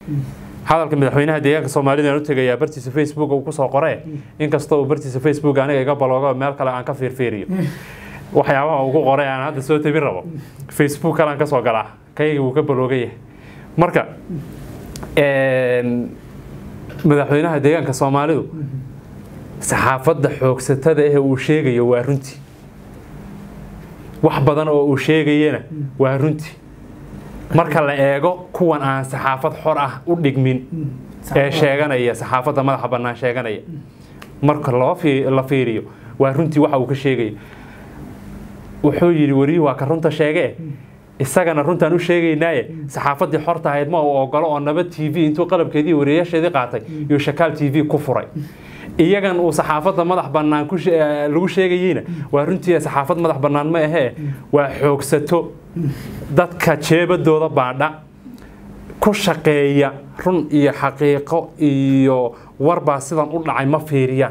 hadalka madaxweynaha deegaanka Soomaaliyeed ee u tagaya bartiisa Facebook oo ku soo qoray inkastoo uu bartiisa Facebook aniga iga baloogo meel kale aan ka fiirfiiriyo waxyaabaha ugu qoray aan hadda soo tabin rabo Facebook kale aan ka soo galaa kayga uu ka baloogay marka madaxweynaha deegaanka Soomaalidu saxaafadda xoogsatada ee uu sheegayo waa runtii wax badan oo uu sheegayna waa runtii marka la eego kuwan aan saxaafad xor ah u dhigmin ee sheeganaya saxaafadda madaxa bannaan sheeganaya marka la fiiriyo waa runtii waxa uu ka sheegay wuxuu yiri wari waa ka runta sheegay isagana runtan u sheegaynaaye saxaafaddii xorta ahayd ma uu ogolo oo Nabad TV intuu qalabkeedii wariyaasheedii qaatay iyo Shakaal TV ku furay iyagan uu saxaafadda madax bannaan lagu sheegayina waa runtii saxaafad madax bannaan ma ahee waa xoogsato dadka jeebadooda baadha ku shaqeeya run iyo xaqiiqo iyo warba sidan u dhacay ma fiiriyaan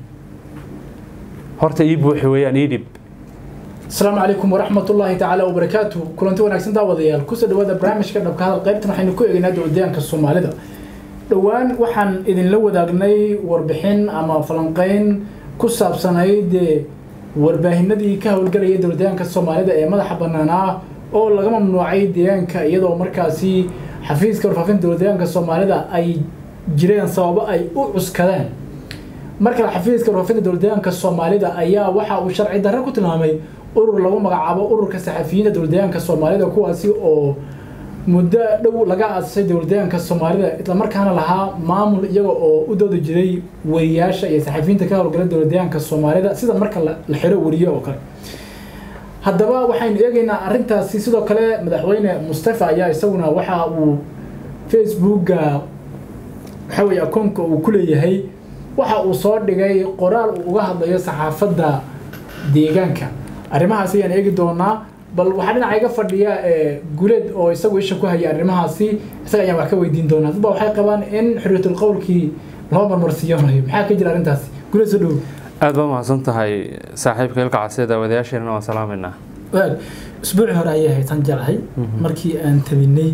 horta ii buuxi weeyaan ii dib السلام عليكم ورحمة الله تعالى وبركاته كلنتو وناكسن داوديال كوسا دوادا برامج كدب كهذا القيبتنا حين كو إيجنا دوديان كالصوماليدا دوان وحن إذن لو داقناي وربحين أما فلنقين كوسا بسانايد ورباهن دي كهول قرية دوديان كالصوماليدا إيه ماذا حبنانا أو لغم منوعي ديان كأيضا ومركاسي حفيز كورفافين دوديان كالصوماليدا أي جريان صوابا أي أعوس كذان مركز حفيز كورفافين دوديان كالصوماليدا أيا وحا وشرعي داركو تنامي urur lagu magacaabo ururka saxafiyiinta dawladdeegaanka Soomaalida kuwaasi oo muddo dhow laga aasay dawladdeegaanka Soomaalida isla markaana lahaa maamul iyaga oo u doodi jiray wariyaasha iyo saxafiyiinta ka howlgala dawladdeegaanka Soomaalida sida marka la xiro wariyo oo kale haddaba waxaynu eegaynaa arrintaasi sidoo kale madaxweyne Mustafa ayaa isaguna waxa uu Facebook waxa weeye akoonka uu ku leeyahay waxa uu soo dhigay qoraal uu uga hadlayo saxaafadda deegaanka arrimahaasi ayaan eegi doonaa bal waxa dhinaca iga fadhiya guleed oo isagu isha ku haya arrimahaasi isaga ayaan wax ka weydiin doonaa dadba waxay qabaan in xiriirtul qowlkii loo marmarsiiyanayo maxaa ka jira arrintaasi guleed soo dhow aad baa mahadsan tahay saaxiibka ilka casida wadayaasheena waan salaameynaa usbuuci hore ayay haysan jarahay markii aan tabinay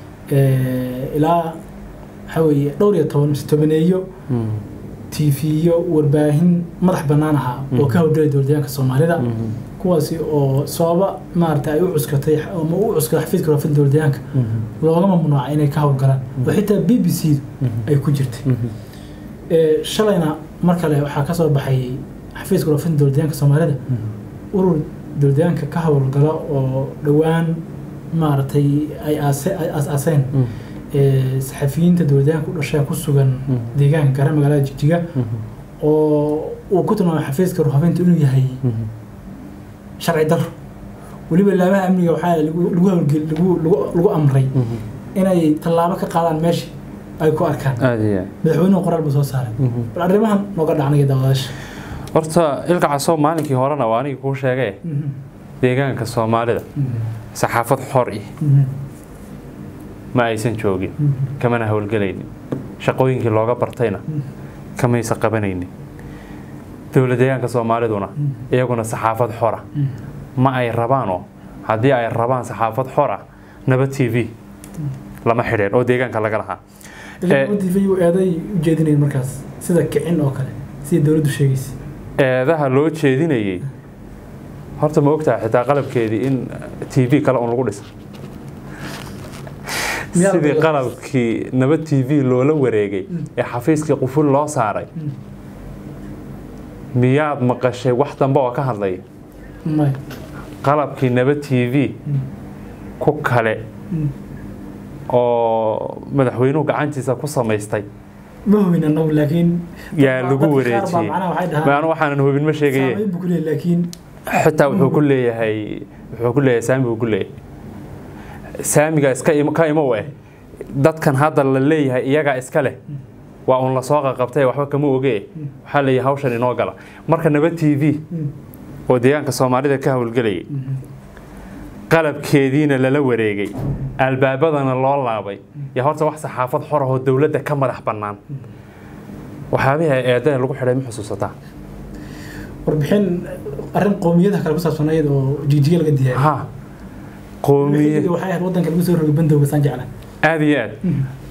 ilaa waxa weeye dhowr iyo tobaneeyo TV-yo warbaahin madax bannaan aha oo ka howlgalay dawladdeegaanka Soomaalida kuwaasi oo sababa maartay ay u cuskatay ama u cuskay xafiiska warfaafinta dawladdeegaanka looga mamnuucay inay ka howlgalaan oo xitaa BBC ay ku jirtay shalayna mar kale waxa ka soo baxay xafiiska warfaafinta dawladdeegaanka Soomaalida urur dawladdeegaanka ka howlgala oo dhawaan maartay ay aaseen saxafiyiinta dawladdeegaanka u dhashay ku sugan deegaanka gaar magaalada Jigjiga oo uu ku tilmaamay xafiiska warfaafinta inuu yahay sharci dar waliba laabaha amniga waxa lagu amray inay tallaabo ka qaadaan meesha ay ku arkaan madaxweynuhu qoraal buu soo saaray bal arrimahan nooga dhacnay daawadayaasha horta ilka casoo maalinkii horena waa aniga ku sheegay deegaanka Soomaalida saxaafad xor ah ma aysan joogin kamana howlgalaynin shaqooyinkii looga bartayna kamaysa qabanaynin dawladdeegaanka Soomaaliduna iyaguna saxaafad xor ah ma ay rabaan oo haddii ay rabaan saxaafad xor ah Nabad TV lama xidheen oo deegaanka laga lahaa Nabad TV eeday u jeedinayeen markaas sida kicin oo kale sida dawladdu sheegaysay eedaha loo jeedinayay horta ma ogtahay xitaa qalabkeedii in TV kale oo lagu dhisay sidii qalabkii Nabad TV loola wareegay ee xafiiskii quful loo saaray miyaad maqashay wax dambe oo ka hadlay qalabkii Nabad TV ku kale oo madaxweynuhu gacantiisa ku samaystay ma hubin annagu laakiin yaa lagu wareejiyay ma waxaan hubin ma sheegay laakiin xitaa wuxuu ku leeyahay saami uu ku leeyahay saamiga iska ka imo dadkan hadda la leeyahay iyaga iska leh waa un la soo qabtay waxba kama ogeey waxa la yahay hawshan inoo gala marka Nabad TV oo deegaanka Soomaalida ka howlgalay qalabkeediina lala wareegay albaabadana loo laabay ya horta wax saxaafad xor ah oo dawladda ka madax bannaan waxaabiha eedaha lagu xidhay ma xusuusataa warbixin arrin qowmiyadaha kala ku saabsanayd oo Jigjiga laga diyaariyay قومية وحياة وطن كل مسؤول رجل بندق وسان جعله هذه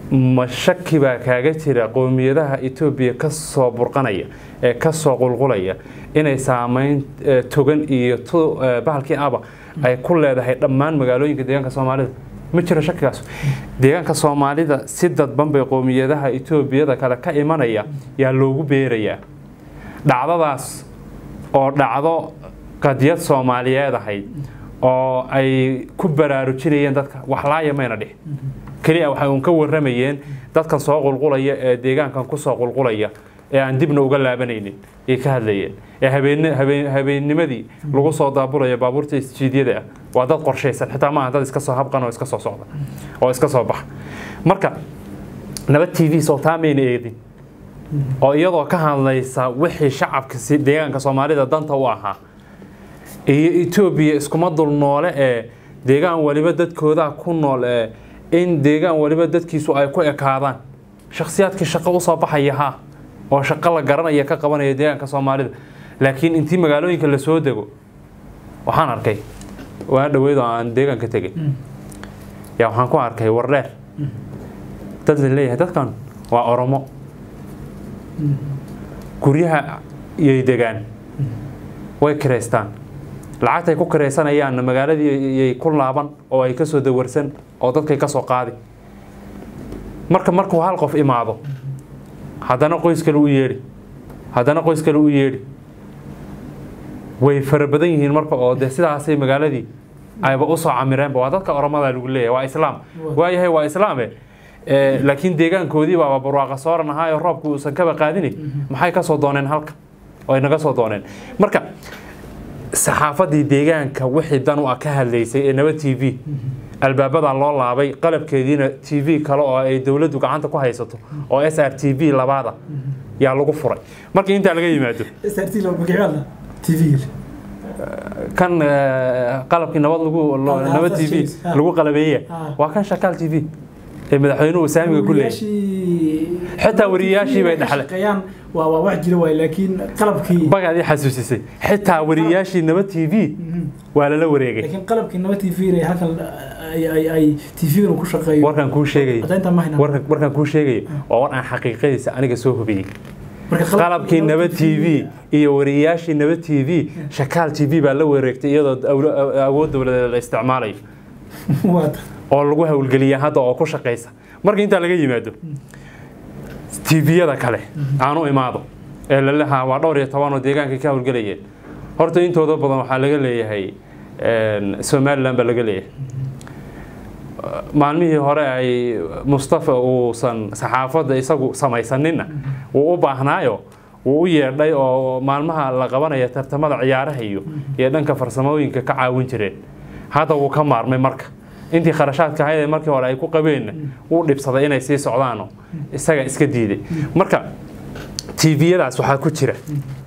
ma shaki baa kaaga jira qowmiyadaha Itoobiya ka soo burqanaya ee ka soo qulqulaya inay saameyn togan iyo bahalkii aba ay ku leedahay dhammaan magaalooyinka deegaanka Soomaalida ma jiro shakigaas deegaanka Soomaalida si dadban bay qowmiyadaha Itoobiyada kale ka imanaya yaa loogu beerayaa dhacdadaas oo dhacdo qadiyad Soomaaliyeed ahayd oo ay ku baraarujinayeen dadka wax laaya mayna dhix kaliya waxa uu ka waramayeen dadkan soo qulqulaya ee deegaankan ku soo qulqulaya ee aan dibna uga laabanaynin ee ka hadlayeen ee habeennimadii lagu soo daabulaya baabuurta isjiidyada waa dad qorsheysan xitaa ma aha dad iska soo habqan oo iska soo socda oo iska soo bax marka nabad TV soo taameyn eedin oo iyadoo ka hadlaysa wixii shacabka si deegaanka Soomaalida danta u ahaa iyo Itoobiya iskuma dul noole ee deegaan waliba dadkooda ku nool ee in deegaan waliba dadkiisu ay ku ekaadaan shakhsiyaadkii shaqo u soo baxaya oo shaqo la garanaya ka qabanaya deegaanka Soomaalida laakiin intii magaalooyinka la soo dego waxaan arkay waa dhaweedo aan deegaanka tagay yaa waxaan ku arkay wardheer dad leeyahay dadkan waa Oromo guryaha ay degaan way kireystaan lacagta ay ku kireysanayaan magaaladii ay ku laaban oo ay ka soo dawarsan oo dadkay ka soo qaadi markuu hal qof imaado haddana qoys kale u yeedhi way farabadan yihiin marka oo de sidaasay magaaladii ayba u soo camireenba waa dadka Oromada lagu leeyahay waa islaam waayahay waa islaame laakiin deegaankoodii baa barwaaqa sooran ahaa oo roobku uusan kaba qaadinay maxay ka soo dooneen halka oo ay naga soo dooneen marka saxaafadii deegaanka wixii dan u ka hadlaysay ee nabad TV albaabada loo laabay qalabkeediina TV kale oo ay dawladdu gacanta ku haysato oo SRTV labaada yaa lagu furay markii inta laga yimaado SRT loo magacaabay TV kan qalabkii nabad TV lagu qalabeeyay waa kan Shakaal TV ee madaxweynuhu saamiga ku leeyahay xitaa wariyaashii bay dhaxleen waa wax jira way laakiin qalabkii bagaadii xasuusisay xitaa wariyaashii nabad TV waa la wareegay laakiin qalabkii nabad TV ay halkan ay TV ku shaqeeyo warkan ku sheegay oo aan xaqiiqadiisa aniga soo hubiyay qalabkii nabad TV iyo wariyaashii nabad TV Shakaal TV baa la wareegtay iyadoo awood dawladeed la isticmaalay oo lagu hawlgeliyaa hadda oo ku shaqeysa markii inta laga yimaado TV-yada kale aanu imaado ee la lahaa waa dhowr iyo 10 oo deegaanka ka hawlgelayeen horta intooda badan waxa laga leeyahay Somaliland baa laga leeyahay maalmihii hore ay Mustafa uusan saxaafadda isagu samaysanina uu u baahnaayo uu u yeedhay oo maalmaha la qabanaya tartamada ciyaaraha iyo dhanka farsamooyinka ka caawin jireen hadda uu ka maarmay marka intii kharashaadka ahayd markii hore ay ku qabeen uu dhibsaday inay sii socdaan isaga iska diiday marka TV-yadaas waxa ku jira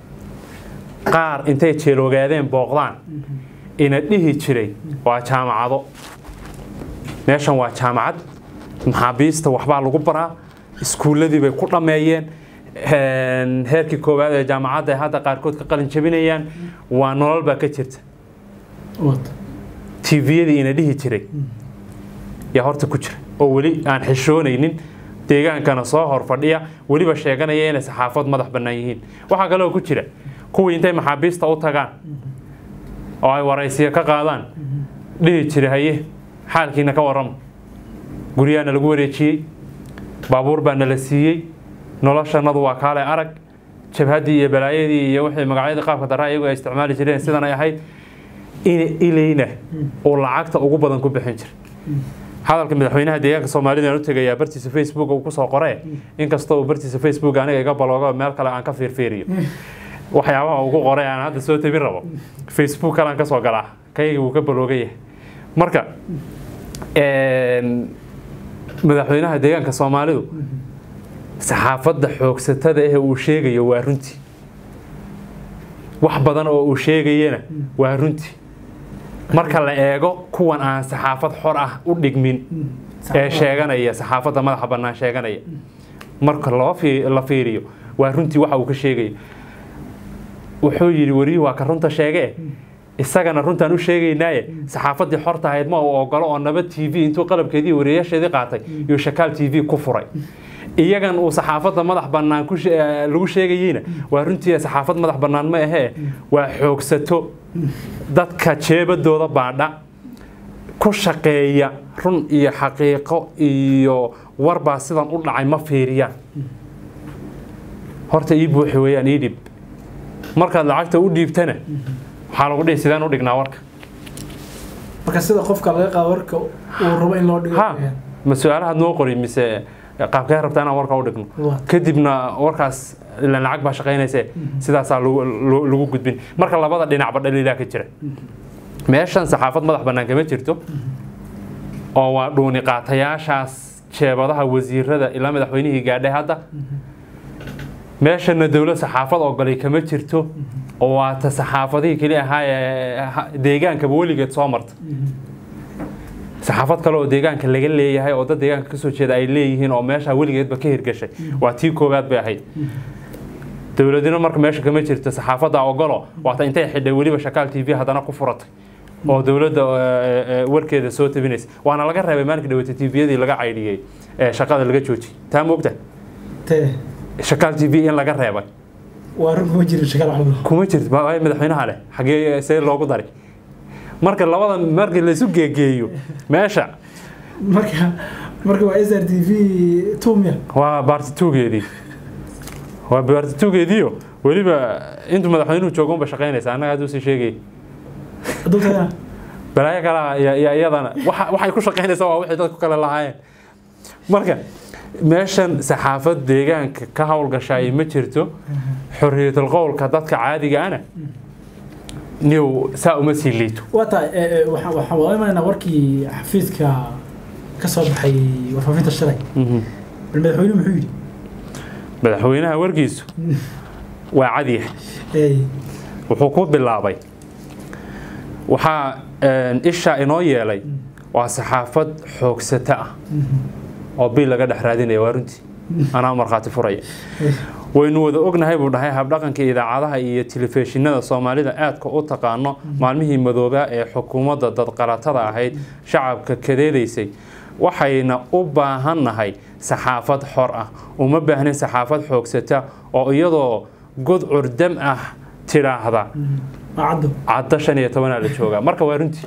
qaar intay jeeloogaadeen booqdaan ina dhihi jiray waa jaamacado meeshan waa jaamacad maxaabiista waxba lagu baraa iskuuladii bay ku dhameeyeen heerkii koowaad ee jaamacadda hadda qaarkood ka qalin jabinayaan waa nolol baa ka jirta TV-yadii ina dhihi jiray yaa horta ku jira oo weli aan xishoonaynin deegaankana soo hor fadhiya weliba sheeganaya inay saxaafad madax bannaan yihiin waxaa kale oo ku jira kuwii intay maxaabiista u tagaan oo ay waraysiyo ka qaadaan dhihi jiray haye xaalkiina ka warramo guryaana lagu wareejiyey baabuur baa nala siiyey noloshanadu waa kaale arag jabhaddii iyo balaayadii iyo wixii magacyadii qaabka daraa iyagu ay isticmaali jireen sidan ay ahayd ilayna oo lacagta ugu badan ku bixin jir hadalka madaxweynaha deegaanka Soomaalida u tagaya bartiisa Facebook uu ku soo qoray inkastoo bartiisa Facebook aniga iga baloogo meel kale aan ka fiirfiiriyo waxyaabaha ugu qoray aan hadda soo tabin rabo Facebook kale aan ka soo galaa kayga uu ka baloogay marka madaxweynaha deegaanka Soomaalidu saxaafadda xoogsatada ee uu sheegayo waa runtii wax badan oo uu sheegayna waa runtii marka la eego kuwan aan saxaafad xor ah u dhigmin ee sheeganaya saxaafadda madaxa bannaan sheeganaya marka la fiiriyo waa runtii waxa uu ka sheegay wuxuu yiri wari waa ka runta sheegay isagana runtaan u sheegaynaaye saxaafadii xorta ahayd ma uu ogolo oo nabad TV intuu qalabkeedii wariyaasheedii qaatay iyo Shakaal TV ku furay iyagan uu saxaafadda madax bannaan lagu sheegayina waa runtii saxaafad madax bannaan ma ahee waa xoogsato dadka jeebadooda baadha ku shaqeeya run iyo xaqiiqo iyo warba sidan u dhacay ma fiiriyaan horta ii buuxi weeyaan ii dhib markaad lacagta u dhiibtana waxaa lagu dhihi sidaan u dhignaa warka marka sida qofka laga qaado warka uu rabo in loo dhigo ma su'aalaha noo qori mise qaabkee rabtaa inaan warka u dhigno kadibna warkaas ilaan lacag baa shaqaynaysa sidaasaa lagu gudbin marka labada dhinacba dhaliilaa ka jira meeshan saxaafad madax bannaan kama jirto oo waa dhuuni qaatayaashaas jeebadaha wasiirada ilaa madaxweynihii gaadhay hadda meeshana dawlad saxaafad ogolay kama jirto oo waa ta saxaafadihii keli ahaa ee deegaankaba weligeed soo marta saxaafad kale oo deegaanka laga leeyahay oo dad deegaanka ka soo jeeda ay leeyihiin oo meesha weligeedba ka hirgashay waa tii koowaad bay ahayd dawladina marka meesha kama jirto saxaafadda ogolo waata intay xidhay weliba Shakaal TV haddana ku furatay oo dawladda warkeeda soo tabinaysa waana laga reebay maalinka dhawata TV-yadii laga caydhiyay shaqada laga joojiyay taa moogta Shakaal TV in laga reebay وارن kuma jirin shaqada waxba kuma jirto baa madaxweynaha leh xagee see loogu daray marka labada markii la isu geegeeyo meesha marka waa SRTV Tumia waa Bartitugeedii waa Bartitugeedii waliba intuu madaxweynuhu joogo ba shaqeynaysa anaga aad u sii sheegay adoo balaya kala iyadana waxay ku shaqeynaysaa waa wixii dadku kala lahaayeen marka meeshan saxaafad deegaanka ka hawlgashay ma jirto xorriyatul qowlka dadka caadiga ana niw saa uma sii liito wata waxa wadaynaa warkii xafiiska ka soo baxay warfaafinta shalay madaxweynuhu muxuu yiri madaxweynaha warkiisu waa cadiya wuxuu ku bilaabay waxa isha inoo yeelay waa saxaafad xoogsata ah oo bil laga dhex raadinayo waa runtii ana marxaati furaya waynu wada ognahay buu dhahay habdhaqanka idaacadaha iyo telefishinada Soomaalida aadka u taqaano maalmihii madooba ee xukuumadda dad qalatada ahayd shacabka kadeedaysay waxayna u baahanahay saxaafad xor ah uma baahnin saxaafad xoogsata oo iyadoo god curdam ah tiraahda cadda 15 la jooga marka waa runtii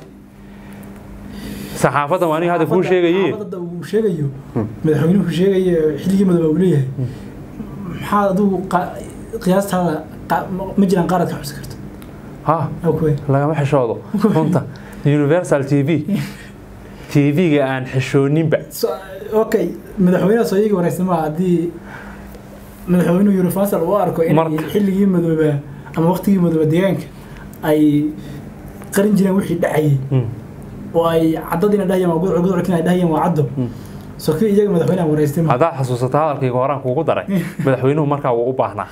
saxaafadda waani hada ku sheegayay madaxweynuhu sheegay xilligii madooba uu leeyahay maxaa aduu qiyaastada ma jiraan qaarad ka xusi karto ha lagama xishoodo runta Universal TV-ga aan xishooninba okay madaxweynaha soo yigi wareysay ma hadii madaxweynuhu Universal uu arko in xilligii madooba ama waqtigii madooba deegaanka ay qarin jireen wixii dhacay oo ay cadadina dhaayeen oo gudcurkina dhaayeen waa caddo soo iyaga madaxweynaha wareystay hada xasuusata hadalkayga horaan kuugu daray madaxweynuhu markaa uu u baahnaa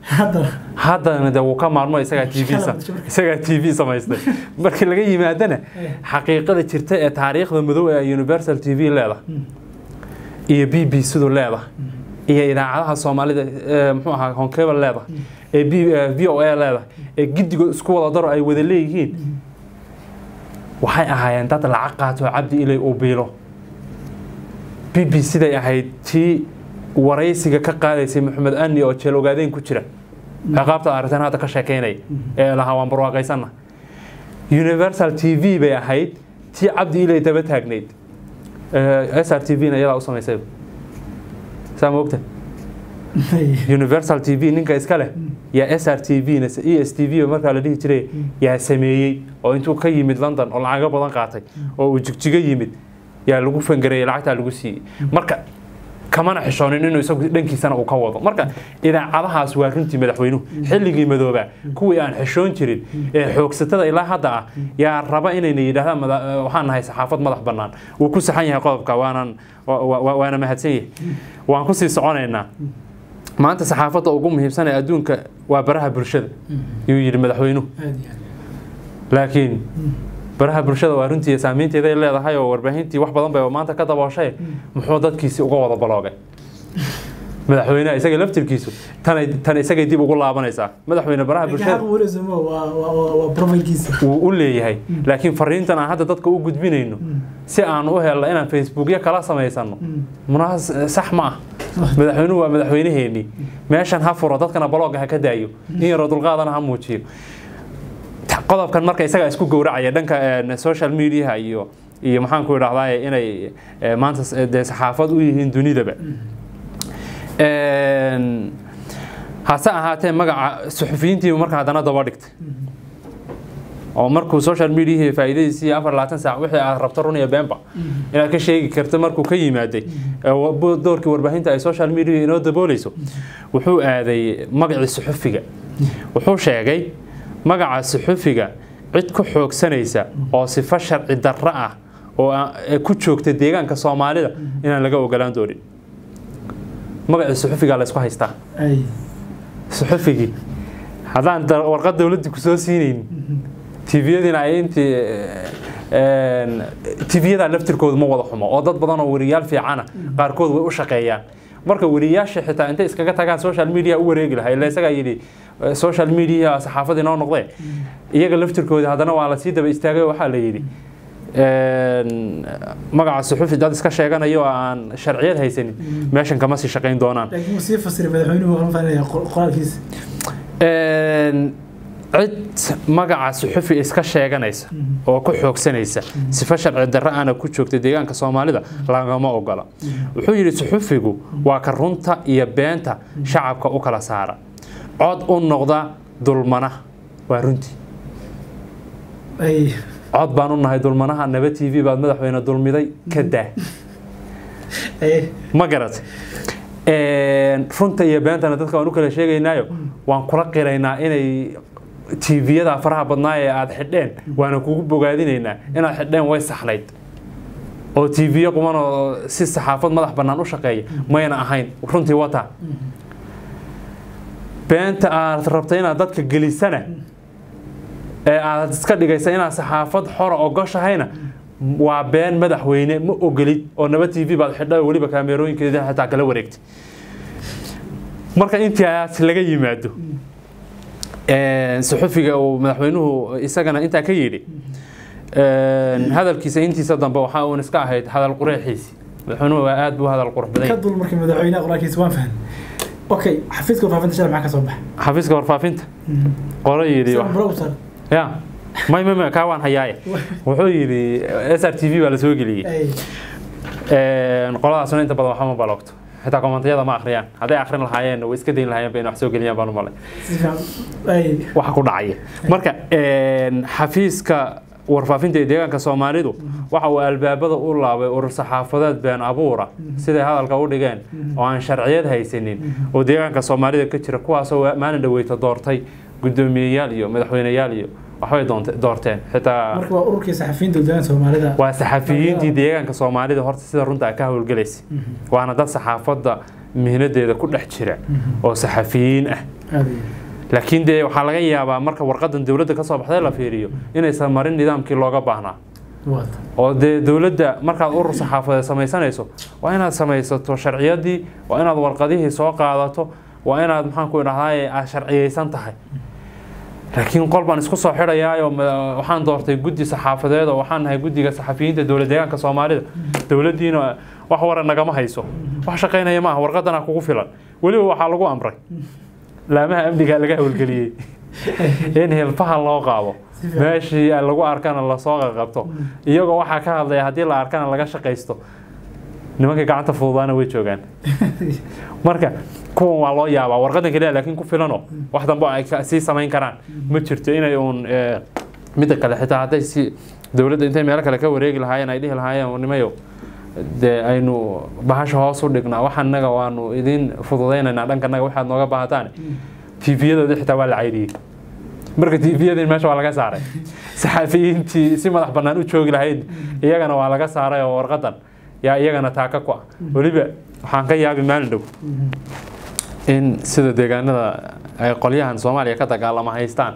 hadda uu ka maarmo isaga TV samaystay markii laga yimaadana xaqiiqada jirta ee taariikhda madow ee Universal TV leedahay iyo BBC sidoo leedahay iyo idaacadaha Soomaalida muxuu ahaa Honkebel leedahay ee VOA leedahay ee gidiga isku wada daro ay wada leeyihiin waxay ahaayeen dad lacag qaato cabdi ilay oo beelo BBC day ahayd tii waraysiga ka qaadaysay Maxamed Anni oo jeel ogaadeen ku jira ciqaabta arrintan hadda ka sheekeynay ee laha waan barwaaqaysana Universal TV bay ahayd tii cabdi ilay daba taagneed SRTV na iyada u samaysay samoogta Universal TV ninka iska leh ya SRTV na ESTV marka la dhihi jiray yaa sameeyay oo intuu ka yimid London oo lacag badan qaatay oo uu jigjiga yimid yaa lagu fangareeyay lacagta lagu siiyay marka kamana xishoonin inuu isagu dhankiisana uu ka wado marka idaacadahaas waa runtii madaxweynuhu xilligii madooba kuwii aan xishoon jirin ee xoogsatada ilaa hadda ah yaa raba inayna yiraahdaan waxaan nahay saxaafad madax bannaan uu ku saxan yahay qodobka waana mahadsan yahay waan ku sii soconaynaa maanta saxaafadda ugu muhiimsan ee adduunka waa baraha bulshada yuu yiri madaxweynuhu laakiin baraha bulshada waa runtii saameynteeda ay leedahay oo warbaahintii wax badan bay maanta ka dabooshay muxuu dadkiisi uga wada baloogay madaxweynaha isaga laftirkiisu tan isaga dib ugu laabanaysaa madaxweyne baraha bulshada waa profilkiisa uu u leeyahay laakiin fariintan aan hadda dadka u gudbinayno si aan u helno inaan facebookya kala samaysano munaas sax ma ah madaxweynuhu waa madaxweynaheennii meeshan ha furo dadkana balooga ha ka daayo in yaroo dulqaadana ha muujiyo qodobkan marka isaga isku gowracaya dhanka social media iyo maxaan ku idhaahdaa inay maanta saxaafad u yihiin dunidaba hase ahaatee magaca suxufiyiintii marka haddana daba dhigtay oo markuu social media faa'iidadiisii 24 saac wixii aad rabto run iyo beenba inaad ka sheegi karto markuu ka yimaaday doorkii warbaahinta ay social media inoo daboolayso wuxuu aaday magacii suxufiga wuxuu sheegay magaca suxufiga cid ku xoogsanaysa oo sifo sharci darro ah oo ku joogta deegaanka Soomaalida inaan laga ogolaan doonin magaca suxufiga la isku haystaa suxufigi hadaan warqad dawladda ku soo siineen TV-yadina ay intii TV-yada laftirkooda ma wada xumo oo dad badan oo wariyaal fiican qaarkood way u shaqeeyaan marka wariyaasha xitaa intay iskaga tagaan social media u wareegi lahayd la isaga yiri social media saxaafada inoo noqday iyaga laftirkooda hadana waa la sii daba istaagay waxa la yiri magaca suxufi dad iska sheeganayo aan sharciyad haysanin meeshan kama sii shaqeyn doonaan laakiin si fasir madaxweynuhu wuxuu fahmay qoraalkiisa cid magaca suxufi iska sheeganaysa oo ku xoogsanaysa sifa sharci darro aan ku joogtay deegaanka Soomaalida lagama ogola wuxuu yiri suxufigu waa ka runta iyo beenta shacabka u kala saara cod u noqda dulmana waa runtii cod baan u nahay dulmanaha Nabad TV baad madaxweyne dulmiday ka daa ma garat runta iyo beentana dadka aan u kala sheegaynaayo waan kula qiraynaa inay TV-yada faraha badnaa ee aad xidheen waana kugu bogaadinaynaa inaad xidheen way saxnayd oo TV quman oo si saxaafad madax bannaan u shaqeeya mayna ahayn runtii wata beenta aad rabtay inaad dadka gelisana ee aad iska dhigaysa inaad saxaafad xor oo gashahayna waa been madaxweyne ma ogolid oo Nabad TV baad xidhay waliba kaamerooyinkeeda xitaa kala wareegtay marka intii aad laga yimaado suxufiga oo madaxweynuhu isagana inta ka yiri hadalkiisa intiisa dambe waxa uu iska ahayd hadal qureexiisi madaxweynuhu aad buu hadal qurux badan ka dul markii madaxweynaha qoraalkiisa waan fahmay okay xafiiska warfaafinta shalay maxaa ka soo baxay xafiiska warfaafinta qolo yiri ya ما كان هياي وحيدي SRTV ولا سوق لي قلنا سنة أنت بدو حمام بلوكت حتى كمان هذا ما آخرين هذا آخرين الحياة ويسكدين الحياة بين حسوق لي بانو ماله وحكون عيه مركا حفيزك warfaafinta deegaanka Soomaalidu waxa uu albaabada u laabay urur saxaafadeed been abuura sida hadalka u dhigeen oo aan sharciyad haysanin oo deegaanka Soomaalida ka jira kuwaas oo maalin dhaweeyta doortay gudoomiyayaal iyo madaxweynayaal iyo waxay doorteen xitaa marka waa ururkii saxafiyiinta deegaanka Soomaalida waa saxafiyiintii deegaanka Soomaalida horta sida runta ka hawlgalaysay waana dad saxaafadda mihnadeeda ku dhex jira oo saxafiyiin ah laakiin de waxa laga yaabaa marka warqadan dawladda ka soo baxday la fiiriyo inay samarin nidaamkii looga baahnaa oo de dawladda marka urur saxaafadeed samaysanayso waa inaad samaysato sharciyadii waa inaad warqadihii soo qaadato waa inaad maxaan ku idhaahdaa sharciyeysan tahay laakiin qolban isku soo xidhayaayo waxaan doortay guddi saxaafadeed oo waxaan nahay guddiga saxafiyiinta dawladda deegaanka Soomaalida dawladdiina wax waran nagama hayso wax shaqeynaya ma aha warqadana kugu filan waliba waxa lagu amray laamaha amniga laga hawlgeliyay in helfaha loo qaado meeshii lagu arkana la soo qabto iyagoo waxa ka hadlaya hadii la arkana laga shaqeysto nimanka gacanta fududaana way joogan marka kuwan waa loo yaabaa warqadan kaliya laakiin ku filano wax dambe ay si sameyn karaan ma jirto inay uun mid kale xitaa haday si dawladda intay meel kale ka wareegi lahaayeen ay dhihi lahaayeen nimayo de aynu bahasha hoos u dhignaa waxaan naga waanu idin fududeynayna dhankanaga waxaad nooga baahataan TV-yada xitaa waa la cayriyay marka TV-yada meesha waa laga saaray saxafiyiintii si madax bannaan u joogi lahayd iyagana waa laga saaray oo warqadan yaa iyagana taaka ku ah waliba waxaan ka yaabi maalin dhow in sida deegaanada ay qolyahan Soomaaliya ka dagaalama haystaan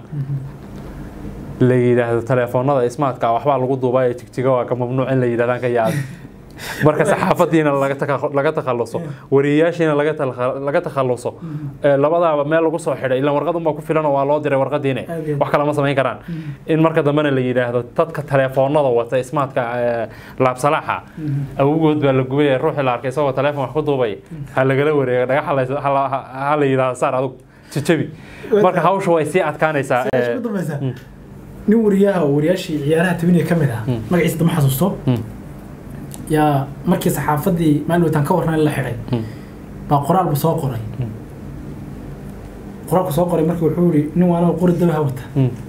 la yiraahdo telefoonada smartka waxba lagu duubay tigtiga waa ka mamnuuc in la yiraahdaan ka yaab marka saxaafadiina laga takhaluso wariyaashiina laga takhaluso labadaaba meel lagu soo xidhay ilaa warqad uma ku filan oo waa loo diray warqadiina wax kale ma samayn karaan in marka dambena la yiraahdo dadka telefoonada wata ismaadka laab salaaxa awgood baa la gubay ruuxi la arkay isagoo telefoon wax ku duubay ha lagala wareego dhagax ha la yiraahdo saar adug tijabi marka hawshu way sii adkaanaysaa nin wariyaashii ciyaaraha tabinaya ka mid ah magaciisa ma xasuusto yaa markii saxaafadii maalmoodaan ka warnaa la xidhay baa qoraal soo qoray qoraalku soo qoray markii wuxuu yiri nin waana qori dabaha wata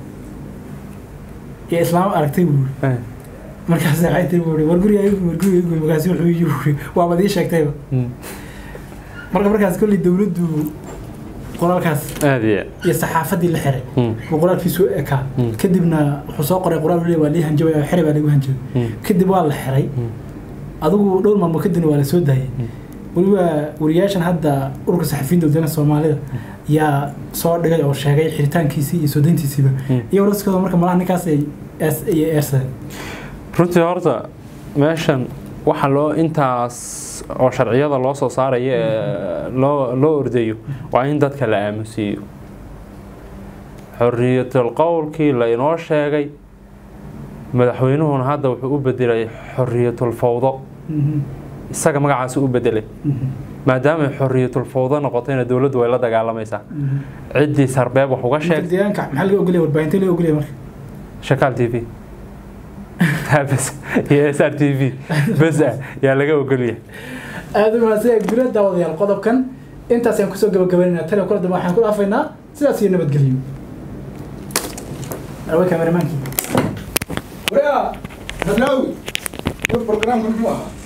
ee islaam aragtay buu markaas ay tahay buu war guriga magaasi wuxuu yiri waa badii sheegtayba markaas kulli dawladdu qoraalkaas aadiya iyo saxaafadii la xiray qoraalkiisu eka kadibna wuxuu soo qoray qoraal waa lii hanjabay xirib baa lagu hanjabay kadib waa la xiray adigu dhowr maalmo kadib waa la soo daayay waliba wariyaashan hadda ururka saxafiyiinta dalka Soomaalida yaa soo dhigay oo sheegay xiritaankiisa iyo soo deyntiisa iyo warskooda marka malaha ninkaas ay runtii horta meeshan waxa loo intaas oo sharciyada loo soo saaray loo ordayo waa in dadka la aamusiyo xorriyatul qowlkii la inoo sheegay madaxweynuhuna hadda wuxuu u bedelay xorriyatul fawdo isaga magacaas u bedelay maadaama xorriyatul fawdo noqotayna dawladdu way la dagaalamaysaa cidii sarbeeb wax uga sheeg deegaanka maxaa laga ogolay warbaahinta laga ogolay marka Shakaal TV بس يا SR TV بس يا لقى وقولي هذا ما زي جرد داودي القضب كان أنت سينكسو قبلنا ترى كل ده ما حنقول أفينا سياسي نبتقليو أروي كاميرا مانكي ويا هلاوي البرنامج ممنوع